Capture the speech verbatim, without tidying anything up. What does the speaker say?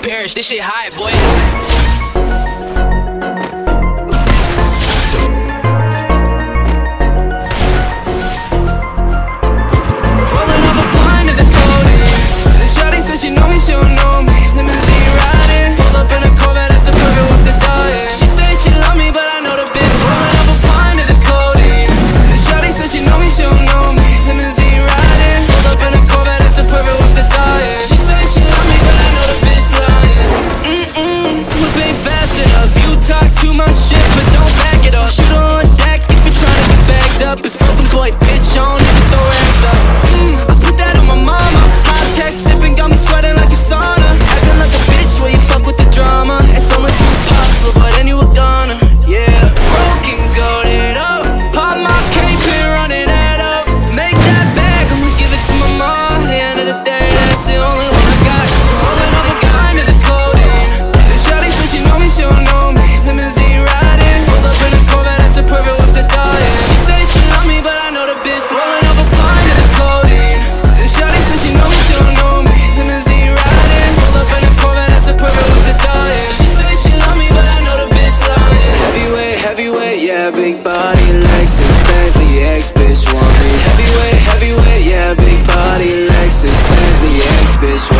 Paris, this shit hot, boy. Rolling up a blind to the codeine. The shawty said she know me, she don't know me. Limousine riding, pulled up in a Corvette, that's a perfect with the dying. She say she love me, but I know the bitch. Rolling up a blind to the codeine. The shawty said she know me, she don't know me. Limousine riding, pulled up in a Corvette, that's a perfect with the dying. She say she love me, but I know the bitch lying. Mm-mm, look ain't fast enough. You talk too much shit, but don't back it up. Shoot on deck if you're trying to get backed up. It's broken boy, bitch, on never throw hands up. Mm, I put that on my mama. Hot text sipping, got me sweating like a sauna. Acting like a bitch where you fuck with the drama. It's only too possible, but then you were gonna. Yeah, broken, goated up. Pop my cape and run it head up. Make that bag, I'ma give it to my mom. At the end of the day, that's the only one I got. She's rolling up a guy to the codeine. The shawty said she know me, she don't know me. Limousine riding, pulled up in a Corvette, that's a perfect with the dying. She say she love me, but I know the bitch. Rolling up a blind to the codeine. The shawty said she know me, she don't know me. Limousine riding, pulled up in a Corvette, that's a perfect with the dying. She say she love me, but I know the bitch lying. Heavyweight, heavyweight, yeah, big body, Lexus, Bentley, ex-bitch want me. Heavyweight, heavyweight, yeah, big body, Lexus, Bentley, ex-bitch want me.